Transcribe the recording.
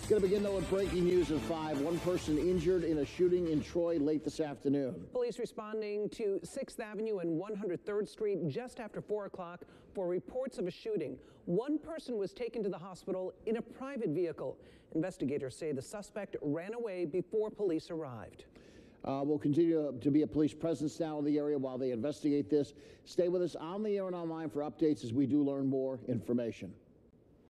Going to begin, though, with breaking news at 5. One person injured in a shooting in Troy late this afternoon. Police responding to 6th Avenue and 103rd Street just after 4 o'clock for reports of a shooting. One person was taken to the hospital in a private vehicle. Investigators say the suspect ran away before police arrived. We'll continue to be a police presence now in the area while they investigate this. Stay with us on the air and online for updates as we do learn more information.